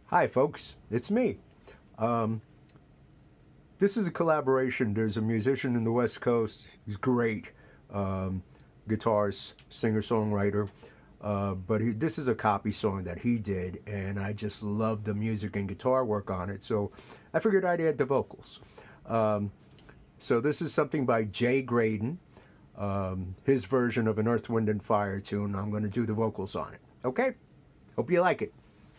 Hi folks, it's me. This is a collaboration. There's a musician in the West Coast. He's great. Guitarist, singer-songwriter. This is a copy song that he did, and I just love the music and guitar work on it. So I figured I'd add the vocals. So this is something by Graydon. His version of an Earth, Wind and Fire tune. I'm going to do the vocals on it. Okay? Hope you like it.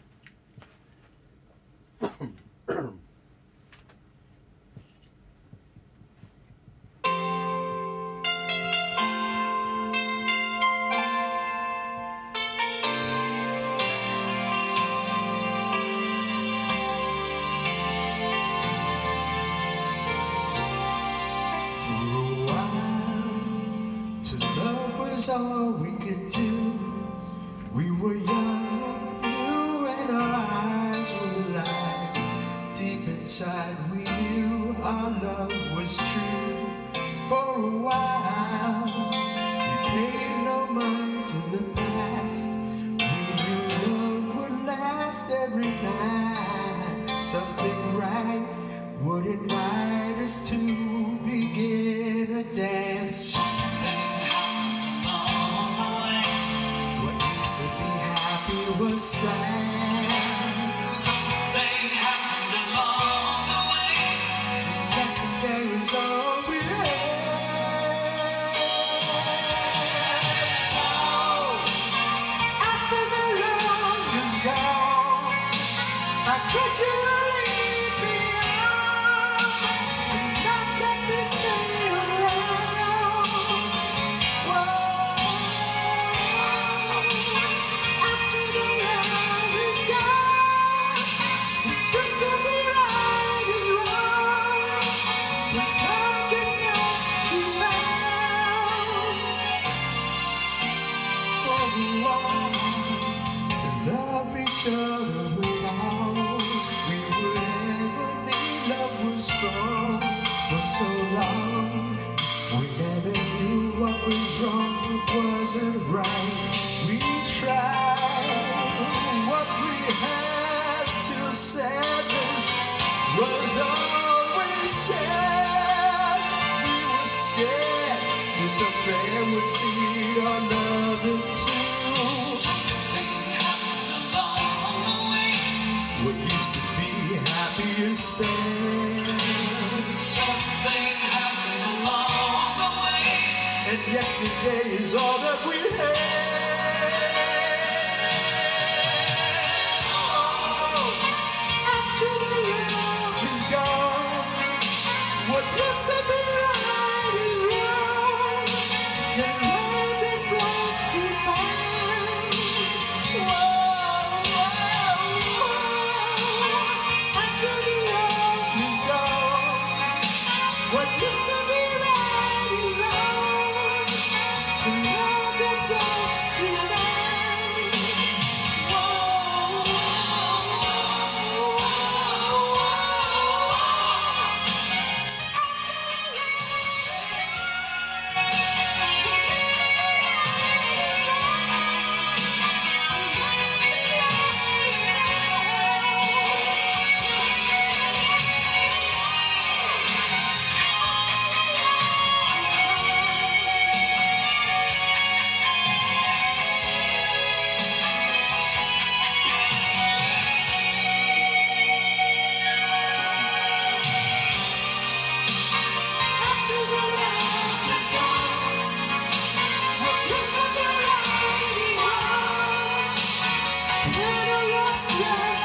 All we could do. We were young and blue and our eyes were light. Deep inside we knew our love was true. For a while we paid no mind to the past. We knew love would last every night. Something right would invite us to begin a dance. Was sad. Something happened along the way, and yesterday was all we had. Oh, after the love is gone, how could you leave me on and not let me stay around? Whoa. Each other without we would ever need. Love was strong for so long. We never knew what was wrong, what wasn't right. We tried what we had till sadness was always sad. We were scared this affair would lead our love into what used to be happy is sad. Something happened along the way, and yesterday is all that we had. Oh, after the love is gone, what used to be right is wrong. Can love is lost we find. Whoa. What used to be right is wrong, and love that's lost we find. Whoa, yeah.